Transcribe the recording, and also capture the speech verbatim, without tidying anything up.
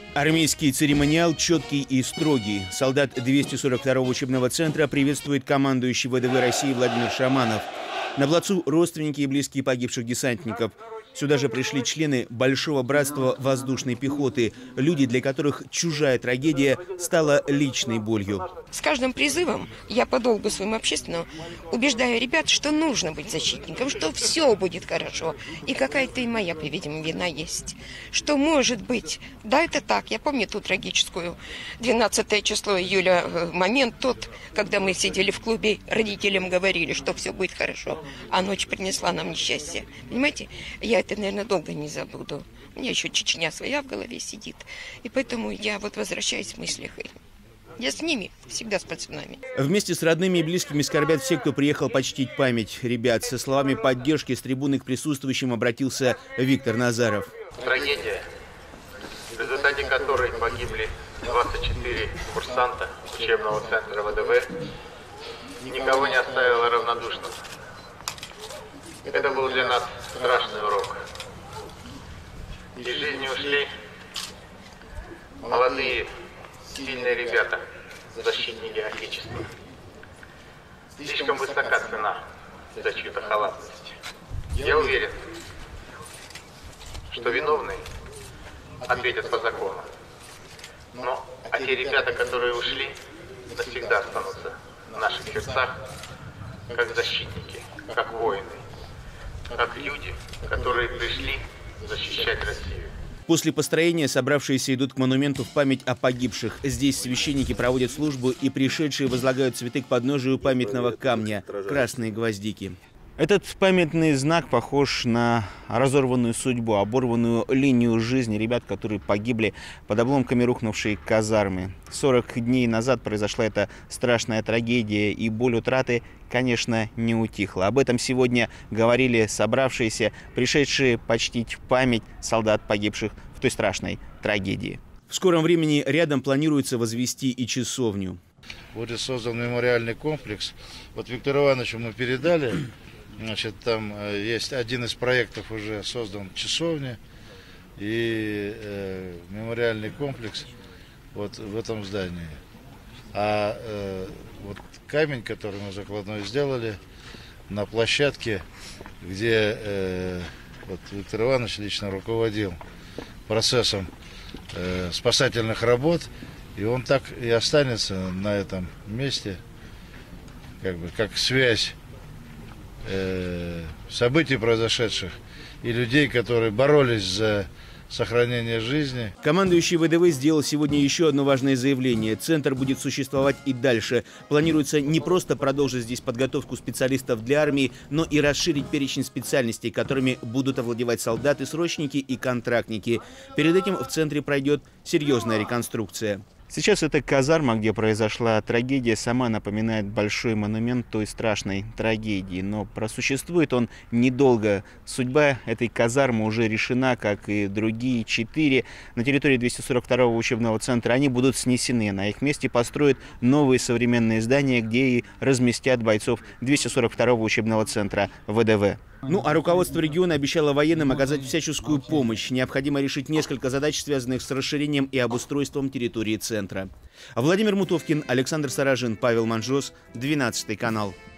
Армейский церемониал четкий и строгий. Солдат двести сорок второго учебного центра приветствует командующий ВДВ России Владимир Шаманов. На плацу родственники и близкие погибших десантников. Сюда же пришли члены Большого братства воздушной пехоты. Люди, для которых чужая трагедия стала личной болью. С каждым призывом я по долгу своему общественному убеждаю ребят, что нужно быть защитником, что все будет хорошо. И какая-то и моя, по-видимому, вина есть. Что может быть. Да, это так. Я помню ту трагическую двенадцатое число июля момент тот, когда мы сидели в клубе, родителям говорили, что все будет хорошо. А ночь принесла нам несчастье. Понимаете? Я это, наверное, долго не забуду. У меня еще Чечня своя в голове сидит. И поэтому я вот возвращаюсь в мыслях. Я с ними, всегда с пацанами. Вместе с родными и близкими скорбят все, кто приехал почтить память ребят. Со словами поддержки с трибуны к присутствующим обратился Виктор Назаров. Трагедия, в результате которой погибли двадцать четыре курсанта учебного центра ВДВ, никого не оставила равнодушным. Это был для нас страшный урок. Из жизни ушли молодые, сильные ребята, защитники Отечества. Слишком высока цена за чью-то халатность. Я уверен, что виновные ответят по закону. Но а те ребята, которые ушли, навсегда останутся в наших сердцах как защитники, как воины, как люди, которые пришли защищать Россию. После построения собравшиеся идут к монументу в память о погибших. Здесь священники проводят службу и пришедшие возлагают цветы к подножию памятного камня – красные гвоздики. Этот памятный знак похож на разорванную судьбу, оборванную линию жизни ребят, которые погибли под обломками рухнувшей казармы. сорок дней назад произошла эта страшная трагедия, и боль утраты, конечно, не утихла. Об этом сегодня говорили собравшиеся, пришедшие почтить память солдат, погибших в той страшной трагедии. В скором времени рядом планируется возвести и часовню. Будет создан мемориальный комплекс. Вот Виктору Ивановичу мы передали. Значит, там есть один из проектов, уже создан часовня и э, мемориальный комплекс вот в этом здании. А э, вот камень, который мы закладной сделали на площадке, где э, вот Виктор Иванович лично руководил процессом э, спасательных работ, и он так и останется на этом месте, как бы как связь событий, произошедших, и людей, которые боролись за сохранение жизни. Командующий ВДВ сделал сегодня еще одно важное заявление. Центр будет существовать и дальше. Планируется не просто продолжить здесь подготовку специалистов для армии, но и расширить перечень специальностей, которыми будут овладевать солдаты, срочники и контрактники. Перед этим в центре пройдет серьезная реконструкция. Сейчас эта казарма, где произошла трагедия, сама напоминает большой монумент той страшной трагедии. Но просуществует он недолго. Судьба этой казармы уже решена, как и другие четыре. На территории двухсот сорока второго учебного центра они будут снесены. На их месте построят новые современные здания, где и разместят бойцов двухсот сорока второго учебного центра ВДВ. Ну а руководство региона обещало военным оказать всяческую помощь. Необходимо решить несколько задач, связанных с расширением и обустройством территории центра. Владимир Мутовкин, Александр Саражин, Павел Манжос, двенадцатый канал.